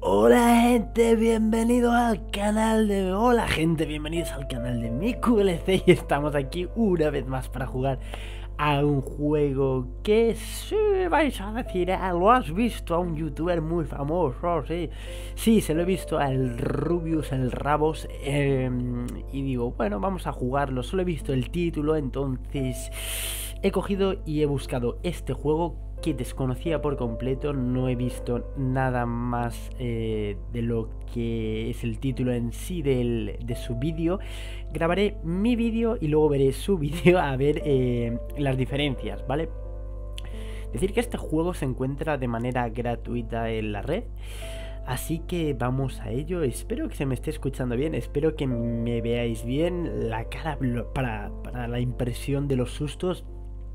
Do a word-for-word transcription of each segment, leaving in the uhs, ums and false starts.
Hola gente, bienvenidos al canal de... Hola gente, bienvenidos al canal de MiQLC. Y estamos aquí una vez más para jugar a un juego que sí, vais a decir, ah, lo has visto a un youtuber muy famoso, sí. Sí, se lo he visto al Rubius, el Rabos, eh, y digo, bueno, vamos a jugarlo. Solo he visto el título, entonces he cogido y he buscado este juego que desconocía por completo. No he visto nada más eh, de lo que es el título en sí del, de su vídeo. Grabaré mi vídeo y luego veré su vídeo a ver eh, las diferencias, ¿vale? Decir que este juego se encuentra de manera gratuita en la red, así que vamos a ello. Espero que se me esté escuchando bien, espero que me veáis bien la cara para, para la impresión de los sustos.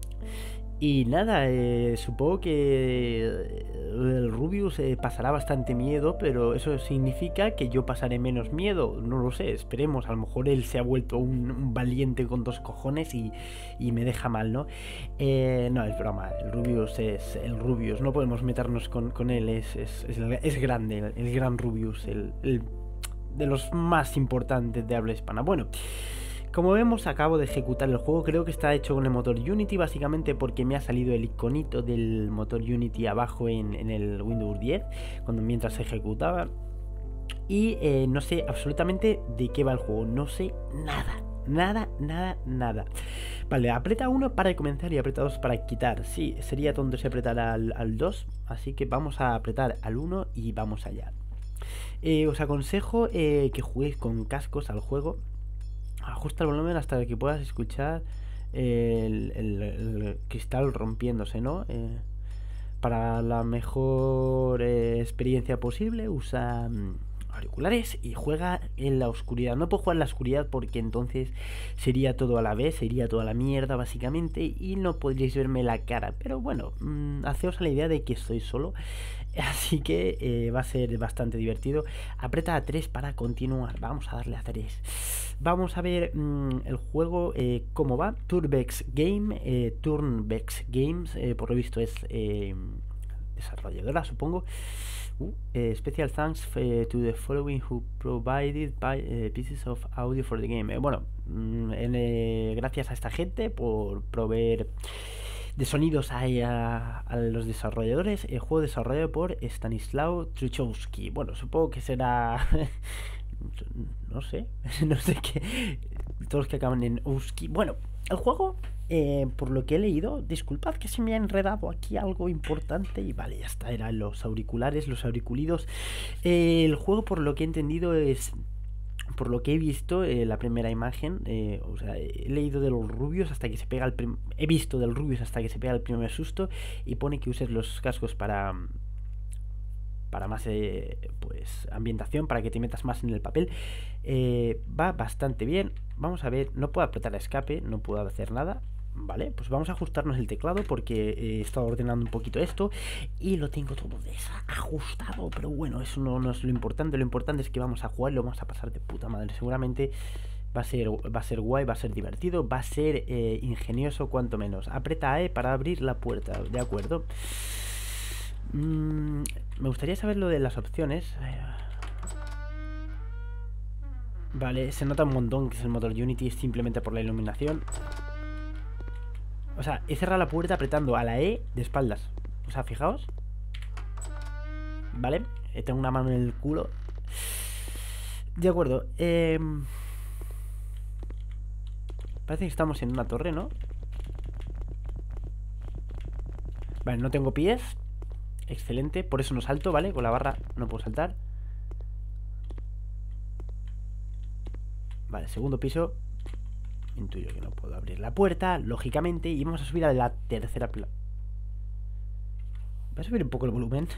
Y nada, eh, supongo que el Rubius eh, pasará bastante miedo, pero eso significa que yo pasaré menos miedo. No lo sé, esperemos. A lo mejor él se ha vuelto un, un valiente con dos cojones y, y me deja mal, ¿no? Eh, no, es broma. El Rubius es el Rubius. No podemos meternos con, con él. Es, es, es, es grande, el, el gran Rubius. El, el de los más importantes de habla hispana. Bueno. Como vemos, acabo de ejecutar el juego. Creo que está hecho con el motor Unity, básicamente porque me ha salido el iconito del motor Unity abajo en, en el Windows diez cuando mientras se ejecutaba. Y eh, no sé absolutamente de qué va el juego. No sé nada. Nada, nada, nada. Vale, aprieta uno para comenzar y aprieta dos para quitar. Sí, sería tonto si apretara al, al dos. Así que vamos a apretar al uno y vamos allá. Eh, os aconsejo eh, que juguéis con cascos al juego. Ajusta el volumen hasta que puedas escuchar el, el, el cristal rompiéndose, ¿no? Eh, para la mejor eh, experiencia posible, usa um, auriculares y juega en la oscuridad. No puedo jugar en la oscuridad porque entonces sería todo a la vez, sería toda la mierda básicamente y no podríais verme la cara. Pero bueno, mmm, haceos a la idea de que estoy solo. Así que eh, va a ser bastante divertido. Aprieta a tres para continuar. Vamos a darle a tres. Vamos a ver mmm, el juego eh, cómo va. Turbex Game, eh, Turnbex Games, eh, por lo visto es eh, desarrolladora, supongo. Uh, eh, special thanks uh, to the following who provided by, uh, pieces of audio for the game. Eh, bueno, mmm, eh, gracias a esta gente por proveer de sonidos a, a, a los desarrolladores. El juego desarrollado por Stanislaw Truchowski. Bueno, supongo que será... no sé, no sé qué. Todos los que acaban en Uski. Bueno, el juego, eh, por lo que he leído, disculpad que se me ha enredado aquí algo importante. Y vale, ya está, eran los auriculares, los auriculidos. Eh, el juego, por lo que he entendido, es... Por lo que he visto, eh, la primera imagen, eh, o sea, he leído de los Rubius hasta que se pega el prim he visto del Rubius hasta que se pega el primer susto y pone que uses los cascos para para más eh, pues ambientación, para que te metas más en el papel. Eh, va bastante bien. Vamos a ver, no puedo apretar escape, no puedo hacer nada. Vale, pues vamos a ajustarnos el teclado porque he estado ordenando un poquito esto y lo tengo todo desajustado, pero bueno, eso no, no es lo importante. Lo importante es que vamos a jugar y lo vamos a pasar de puta madre. Seguramente va a ser, va a ser guay, va a ser divertido, va a ser eh, ingenioso cuanto menos. Aprieta E para abrir la puerta, ¿de acuerdo? Mm, me gustaría saber lo de las opciones. Vale, se nota un montón que es el motor Unity simplemente por la iluminación. O sea, he cerrado la puerta apretando a la E de espaldas. O sea, fijaos. Vale, tengo una mano en el culo. De acuerdo. Eh... Parece que estamos en una torre, ¿no? Vale, no tengo pies. Excelente, por eso no salto, ¿vale? Con la barra no puedo saltar. Vale, segundo piso. Intuyo que no puedo abrir la puerta, lógicamente. Y vamos a subir a la tercera planta. Voy a subir un poco el volumen.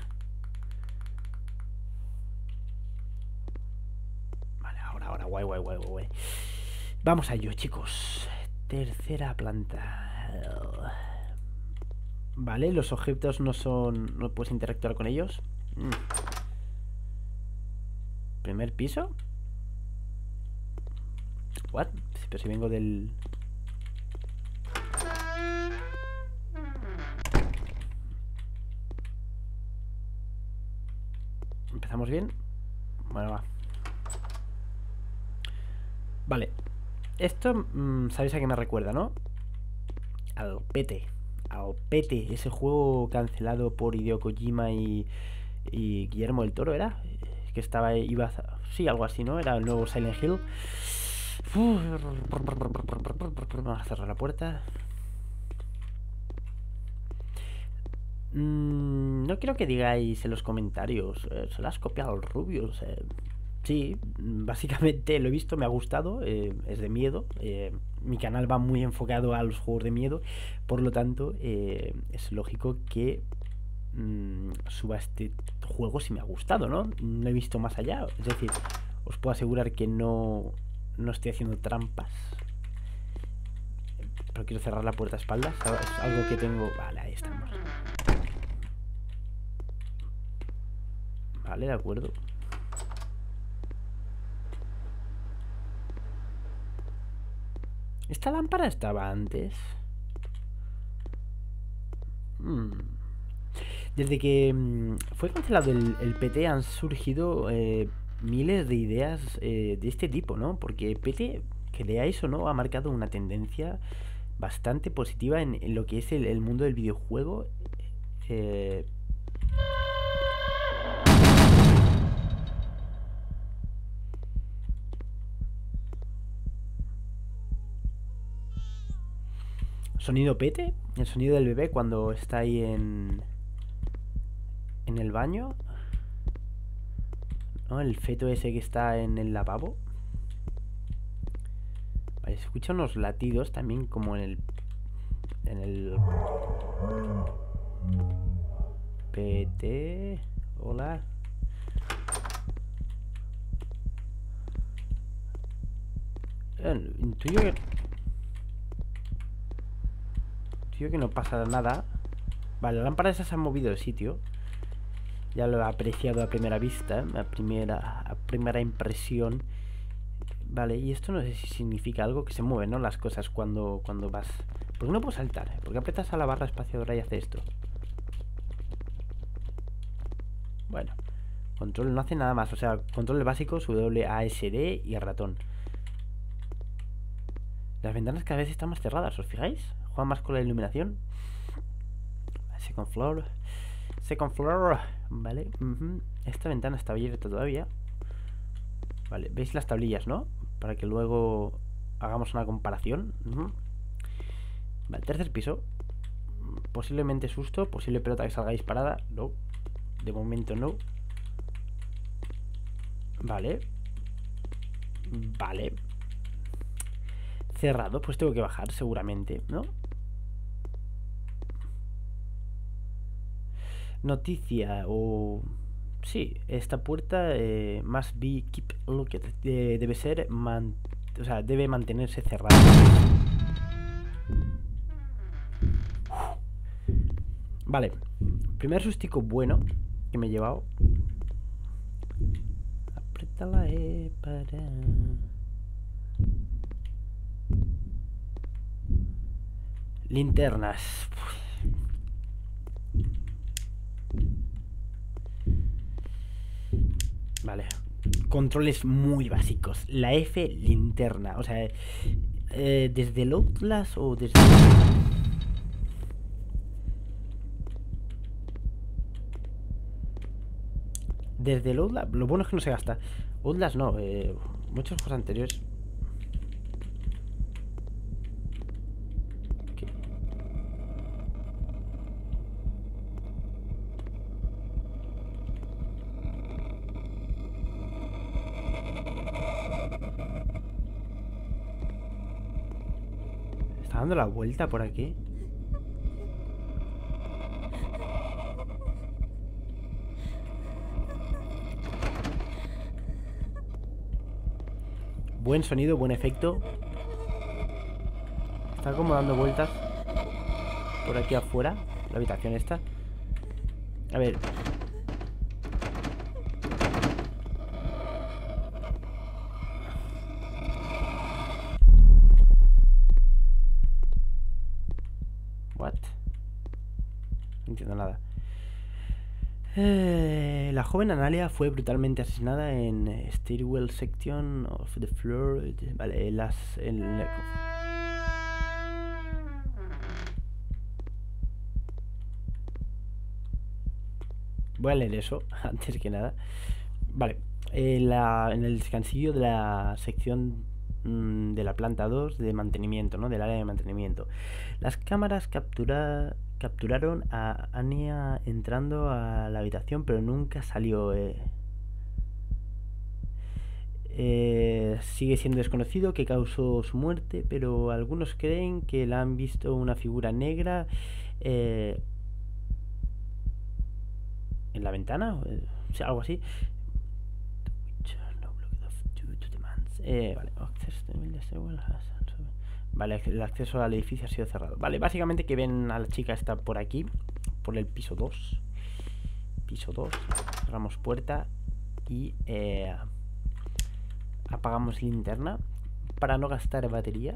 Vale, ahora, ahora, guay, guay, guay, guay. Vamos a ello, chicos. Tercera planta. Vale, los objetos no son... No puedes interactuar con ellos. mm. Primer piso. What? Pero si vengo del... ¿Empezamos bien? Bueno, va. Vale. Esto, mmm, ¿sabéis a qué me recuerda, no? Al P T. Al P T, ese juego cancelado por Hideo Kojima y, y Guillermo del Toro, ¿era? Que estaba, iba a... Sí, algo así, ¿no? Era el nuevo Silent Hill. Vamos a cerrar la puerta. Mm, no quiero que digáis en los comentarios, eh, se lo has copiado al Rubius. Eh. Sí, básicamente lo he visto, me ha gustado, eh, es de miedo. Eh, mi canal va muy enfocado a los juegos de miedo, por lo tanto, eh, es lógico que mmm, suba este juego si me ha gustado, ¿no? No he visto más allá, es decir, os puedo asegurar que no, no estoy haciendo trampas. Pero quiero cerrar la puerta a espaldas, es algo que tengo... Vale, ahí estamos. Vale, de acuerdo. ¿Esta lámpara estaba antes? Hmm. Desde que mmm, fue cancelado el, el P T han surgido eh, miles de ideas eh, de este tipo, ¿no? Porque P T, que leáis o no, ha marcado una tendencia bastante positiva en, en lo que es el, el mundo del videojuego. Eh... Sonido P T, el sonido del bebé cuando está ahí en en el baño, ¿no? El feto ese que está en el lavabo. Vale, se escuchan unos latidos también como en el en el P T. Hola. Eh, intuyo que intuyo que no pasa nada. Vale, la lámpara esa se ha movido de sitio. Ya lo he apreciado a primera vista, a primera, a primera impresión. Vale, y esto no sé si significa algo, que se mueven, ¿no? Las cosas cuando, cuando vas... ¿Por qué no puedo saltar? ¿Por qué apretas a la barra espaciadora y hace esto? Bueno, control no hace nada más. O sea, controles básicos, W A S D y el ratón. Las ventanas cada vez están más cerradas, ¿os fijáis? Juegan más con la iluminación. Second floor. Second floor. Vale. Uh-huh. Esta ventana está abierta todavía. Vale, veis las tablillas, ¿no? Para que luego hagamos una comparación. Uh-huh. Vale, tercer piso. Posiblemente susto, posible pelota que salga disparada. No, de momento no. Vale. Vale. Cerrado, pues tengo que bajar seguramente, ¿no? Noticia o... Sí, esta puerta eh, must be keep locked. Eh, debe ser man... o sea, debe mantenerse cerrada. Vale, primer sustico bueno que me he llevado. Aprieta la E para... Linternas. Vale, controles muy básicos. La F, linterna. O sea, eh, desde el Outlast o desde... Desde el Outlast... Lo bueno es que no se gasta. Outlast no, eh, muchos juegos anteriores. ¿Qué? ¿Está dando la vuelta por aquí? Buen sonido, buen efecto. Está como dando vueltas por aquí afuera, la habitación esta. A ver. What? No entiendo nada. Eh, la joven Analia fue brutalmente asesinada en eh, Stairwell Section of the Floor. Vale, las... En, voy a leer eso, antes que nada. Vale, eh, la, en el descansillo de la sección mmm, de la planta dos de mantenimiento, ¿no? Del área de mantenimiento. Las cámaras captura, capturaron a Anya entrando a la habitación, pero nunca salió. Eh. Eh, sigue siendo desconocido qué causó su muerte, pero algunos creen que la han visto una figura negra eh, en la ventana, o sea, algo así. Eh, vale, vale, el acceso al edificio ha sido cerrado. Vale, básicamente que ven a la chica esta por aquí, por el piso dos. Piso dos. Cerramos puerta y eh, apagamos linterna para no gastar batería.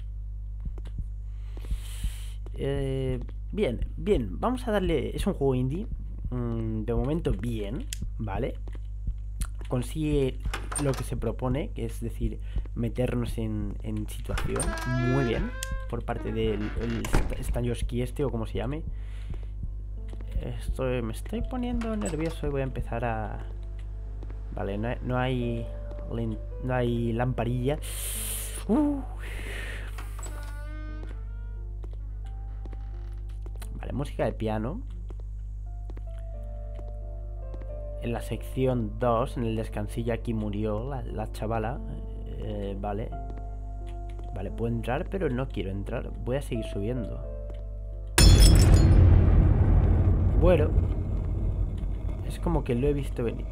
Eh, bien, bien, vamos a darle... Es un juego indie. Mm, de momento bien, ¿vale? Consigue lo que se propone, que es decir, meternos en, en situación muy bien por parte del Stanislavski este o como se llame. Estoy, me estoy poniendo nervioso y voy a empezar a... Vale, no hay, no hay, no hay lamparilla. Uh. Vale, música de piano. En la sección dos, en el descansillo, aquí murió la, la chavala. Eh, vale. Vale, puedo entrar, pero no quiero entrar. Voy a seguir subiendo. Bueno. Es como que lo he visto venir.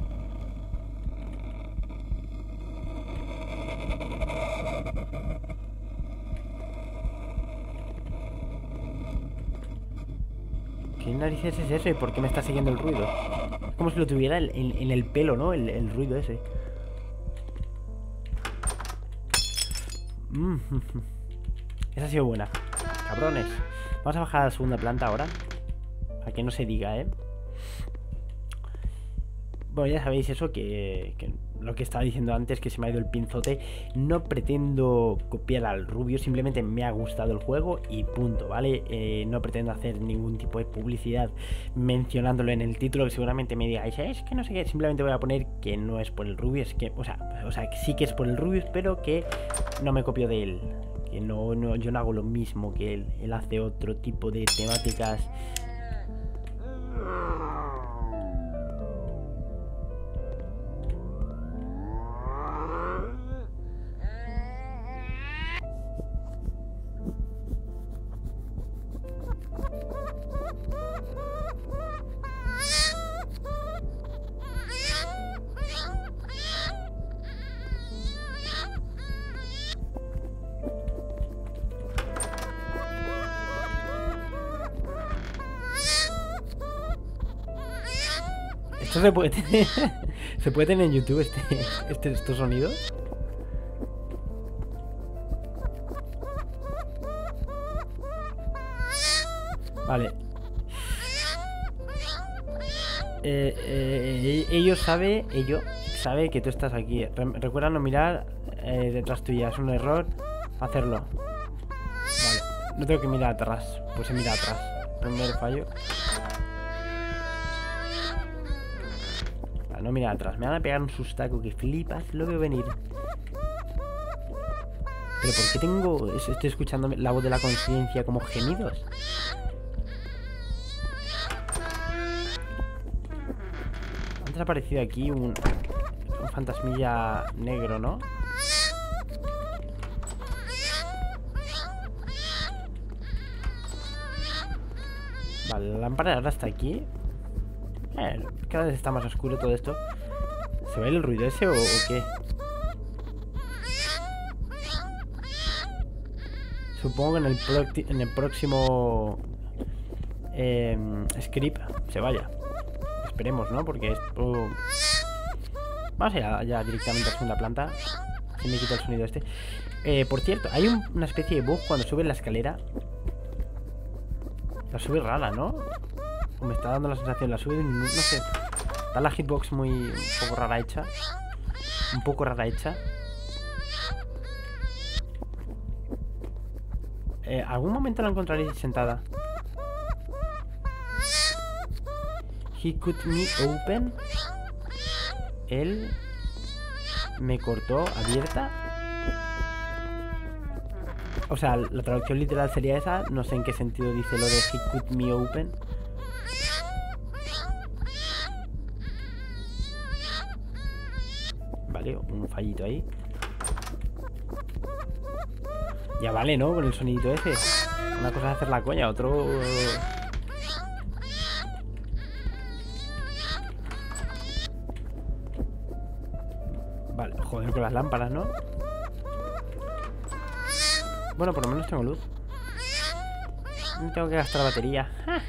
¿Qué narices es eso? ¿Y por qué me está siguiendo el ruido? Es como si lo tuviera en, en, en el pelo, ¿no? El, el ruido ese. Mm. Esa ha sido buena. Cabrones. Vamos a bajar a la segunda planta ahora. Para que no se diga, ¿eh? Bueno, ya sabéis eso, que, que lo que estaba diciendo antes, que se me ha ido el pinzote. No pretendo copiar al Rubius, simplemente me ha gustado el juego y punto, ¿vale? Eh, no pretendo hacer ningún tipo de publicidad mencionándolo en el título, que seguramente me digáis, es que no sé qué, simplemente voy a poner que no es por el Rubius, que, o sea, o sea, que sí que es por el Rubius, pero que no me copio de él. Que no, no, yo no hago lo mismo que él, él hace otro tipo de temáticas. Esto se puede tener. ¿Se puede tener en YouTube este, este, estos sonidos? Vale. Eh, eh, ellos sabe, ellos sabe que tú estás aquí. Re recuerda no mirar eh, detrás tuya. Es un error hacerlo. Vale. No tengo que mirar atrás. Pues se mira atrás. Primer fallo. No mira atrás, me van a pegar un sustaco que flipas, lo veo venir. Pero ¿por qué tengo... estoy escuchando la voz de la conciencia como gemidos? Antes ha aparecido aquí un... un fantasmilla negro, ¿no? Vale, la lámpara ahora está aquí. Eh, cada vez está más oscuro todo esto. ¿Se va el ruido ese o, o qué? Supongo que en el, en el próximo eh, script se vaya. Esperemos, ¿no? Porque esto... Vamos a ir a, ya directamente a la segunda planta. Se me quita el sonido este. Eh, por cierto, hay un, una especie de bug cuando subes la escalera. La sube rara, ¿no? Me está dando la sensación, la sube, no, no sé. Está la hitbox muy... un poco rara hecha. Un poco rara hecha. Eh, ¿Algún momento la encontraréis sentada? He cut me open. Él me cortó abierta. O sea, la traducción literal sería esa. No sé en qué sentido dice lo de he cut me open. Vale, un fallito ahí. Ya vale, ¿no? Con el sonidito ese. Una cosa es hacer la coña, otro... Vale, joder con las lámparas, ¿no? Bueno, por lo menos tengo luz. No tengo que gastar batería.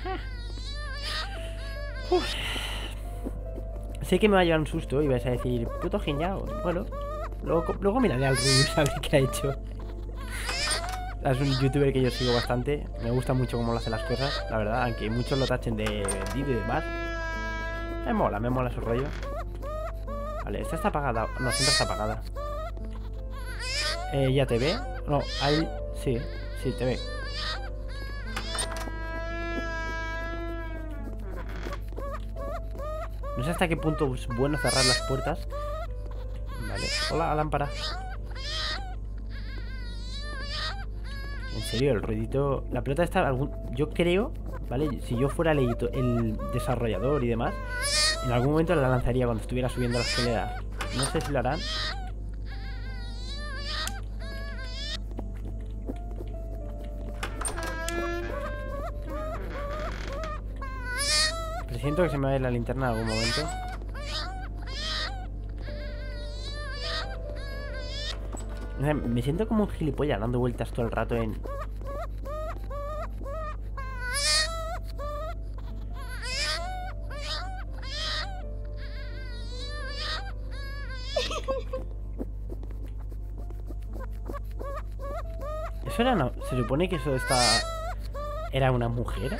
Uf. Sé que me va a llevar un susto y vais a decir, puto genial. Bueno, luego, luego miraré al Rubius a ver qué ha hecho. Es un youtuber que yo sigo bastante. Me gusta mucho cómo lo hace las cosas, la verdad. Aunque muchos lo tachen de vendido y demás. Me mola, me mola su rollo. Vale, esta está apagada. No, siempre está apagada. Eh, ¿ya te ve? No, ahí... Sí, sí, te ve. No sé hasta qué punto es bueno cerrar las puertas. Vale, hola, lámpara. En serio, el ruidito... La pelota está... Algún... Yo creo, ¿vale? Si yo fuera el, el desarrollador y demás, en algún momento la lanzaría cuando estuviera subiendo la escalera. No sé si lo harán. Siento que se me va a ir la linterna en algún momento. Me siento como un gilipollas dando vueltas todo el rato en... Eso era... No, se supone que eso está... ¿Era una mujer?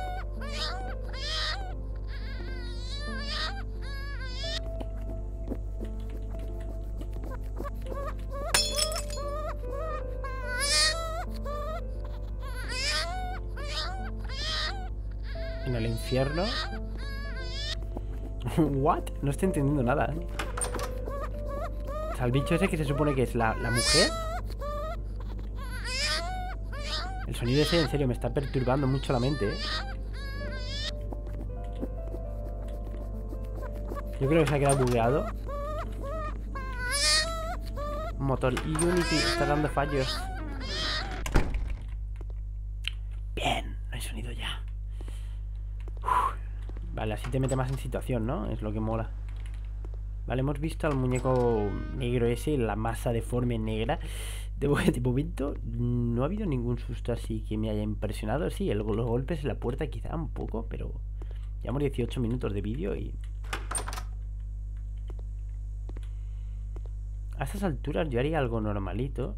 En el infierno. ¿What? No estoy entendiendo nada, ¿eh? O sea, el bicho ese que se supone que es la, la mujer. El sonido ese en serio me está perturbando mucho la mente, ¿eh? Yo creo que se ha quedado bugueado. Motor y Unity está dando fallos. Bien, no hay sonido ya. Vale, así te mete más en situación, ¿no? Es lo que mola. Vale, hemos visto al muñeco negro ese, la masa deforme negra. De, de momento no ha habido ningún susto así que me haya impresionado. Sí, el, los golpes en la puerta quizá un poco, pero llevamos dieciocho minutos de vídeo y... A estas alturas yo haría algo normalito.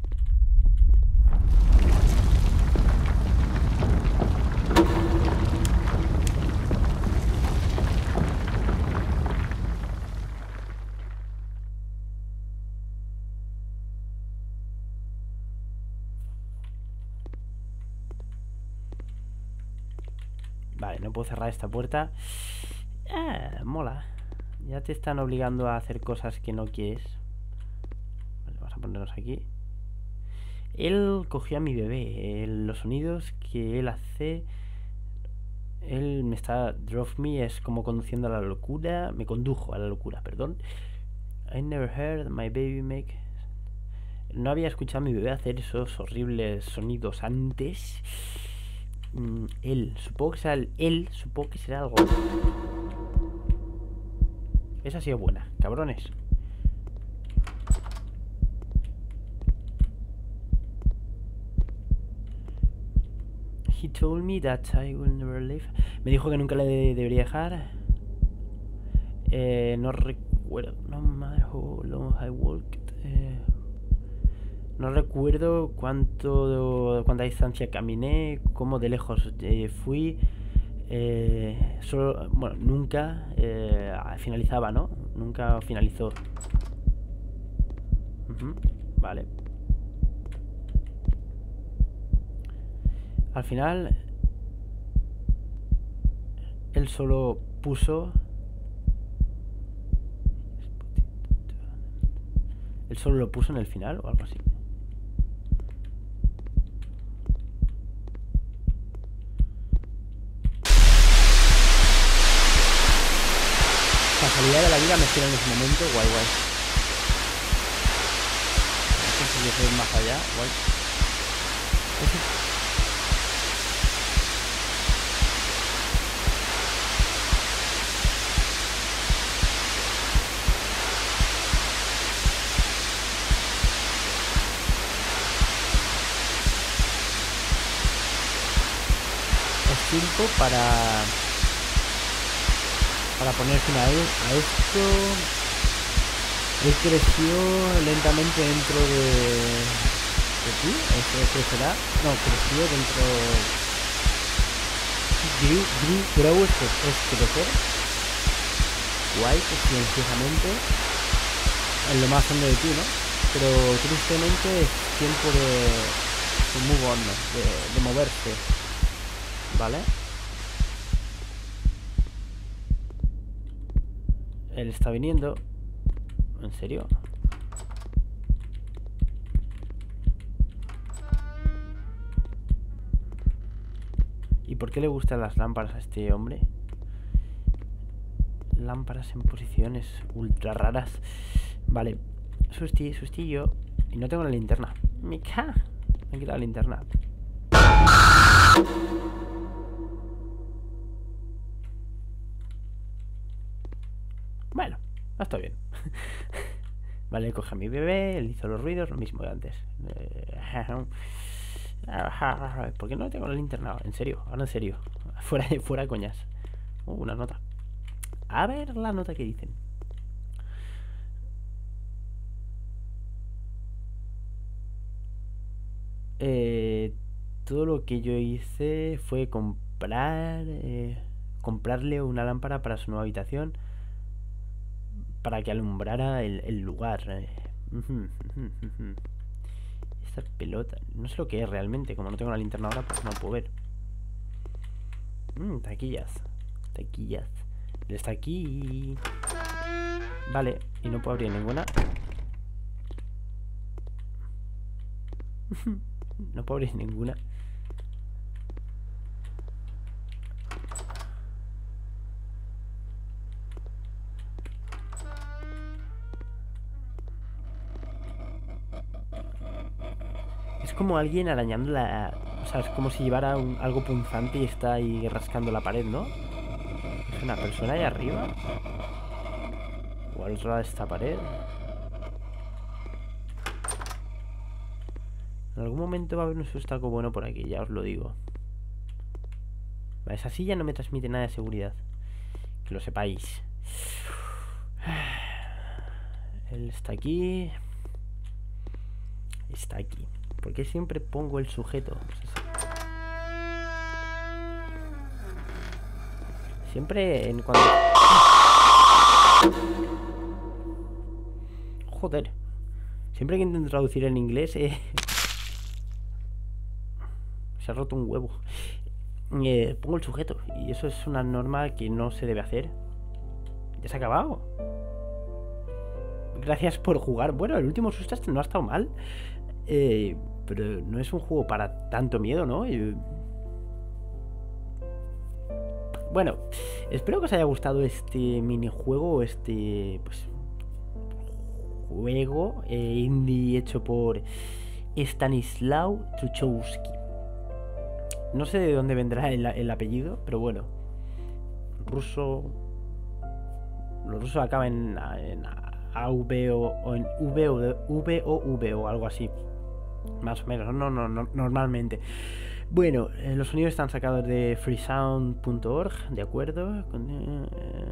Vale, no puedo cerrar esta puerta. Ah, mola. Ya te están obligando a hacer cosas que no quieres. Vale, vamos a ponernos aquí. Él cogió a mi bebé. eh, Los sonidos que él hace... Él me está... Drove me es como conduciendo a la locura. Me condujo a la locura, perdón. I never heard my baby make... No había escuchado a mi bebé hacer esos horribles sonidos antes. Mm, él, supongo que será el él, supongo que será algo. Esa ha sido buena, cabrones. He told me that I will never leave. Me dijo que nunca le de debería dejar. Eh, no recuerdo. No matter how long I walked. Eh, no recuerdo cuánto, cuánta distancia caminé, cómo de lejos eh, fui. Eh, solo, bueno, nunca eh, finalizaba, ¿no? Nunca finalizó. Uh-huh. Vale. Al final, él solo puso... Él solo lo puso en el final o algo así. Casualidad de la vida me espera en ese momento, guay, guay. No sé si yo soy más allá, guay. Ese... tiempo para para poner fin a, él, a esto. Él creció lentamente dentro de de ti, eso crecerá, no, creció dentro. Grew, grew, grow es, es crecer. Guay, que silenciosamente en lo más hondo de ti, ¿no? Pero tristemente es tiempo de, de move on, de, de moverse. Vale. Él está viniendo. ¿En serio? ¿Y por qué le gustan las lámparas a este hombre? Lámparas en posiciones ultra raras. Vale. Susti, sustillo. Y no tengo la linterna. Mica. Me he quitado la linterna. Bueno, está bien. Vale, coge a mi bebé, él hizo los ruidos, lo mismo de antes. ¿Por qué no tengo la linterna? En serio, ahora en serio. Fuera de fuera coñas. Uh, una nota. A ver la nota que dicen. Eh, todo lo que yo hice fue comprar eh, comprarle una lámpara para su nueva habitación, para que alumbrara el, el lugar. Esta pelota, no sé lo que es realmente. Como no tengo la linterna ahora, pues no puedo ver. Mm, taquillas. Taquillas. Él está aquí. Vale, y no puedo abrir ninguna. No puedo abrir ninguna. Es como alguien arañando la... O sea, es como si llevara un, algo punzante y está ahí rascando la pared, ¿no? Es una persona ahí arriba. O al otro lado de esta pared. En algún momento va a haber un sustaco bueno por aquí, ya os lo digo. Esa silla no me transmite nada de seguridad. Que lo sepáis. Él está aquí. Está aquí. ¿Por qué siempre pongo el sujeto? Siempre en cuando... Joder. Siempre que intento traducir en inglés eh... se ha roto un huevo. Eh, pongo el sujeto. Y eso es una norma que no se debe hacer. Ya se ha acabado. Gracias por jugar. Bueno, el último susto no ha estado mal. Eh, pero no es un juego para tanto miedo, ¿no? Eh, bueno, espero que os haya gustado este minijuego, este pues juego eh, indie hecho por Stanislaw Truchowski. No sé de dónde vendrá el, el apellido, pero bueno, ruso. Los rusos acaban en, en A V o, o en V o, V o V o algo así. Más o menos, no, no, no normalmente. Bueno, eh, los sonidos están sacados de freesound punto org, de acuerdo. Eh,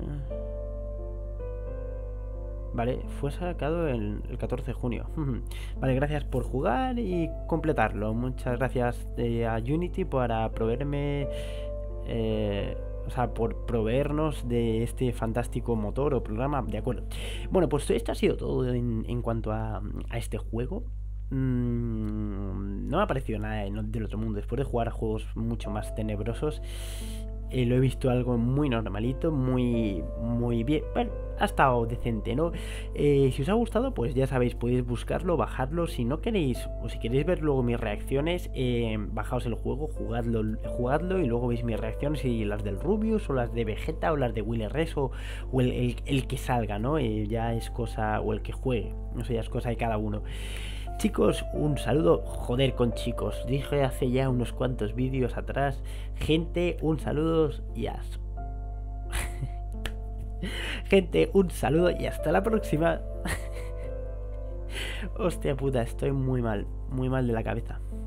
vale, fue sacado el, el catorce de junio. Vale, gracias por jugar y completarlo. Muchas gracias eh, a Unity para proveerme Eh, o sea, por proveernos de este fantástico motor o programa, de acuerdo. Bueno, pues esto ha sido todo en, en cuanto a, a este juego. Mm, no me ha parecido nada del otro mundo. Después de jugar a juegos mucho más tenebrosos, eh, lo he visto algo muy normalito, muy, muy bien. Bueno, ha estado decente, ¿no? Eh, si os ha gustado, pues ya sabéis, podéis buscarlo, bajarlo. Si no queréis, o si queréis ver luego mis reacciones, eh, bajaos el juego, jugadlo, jugadlo y luego veis mis reacciones, y las del Rubius, o las de Vegeta, o las de Willy Rex, o, o el, el, el que salga, ¿no? Eh, ya es cosa, o el que juegue, no sé, ya es cosa de cada uno. Chicos, un saludo, joder con chicos, dije hace ya unos cuantos vídeos atrás. Gente, un saludo y hasta... Gente, un saludo y hasta la próxima. Hostia puta, estoy muy mal, muy mal de la cabeza.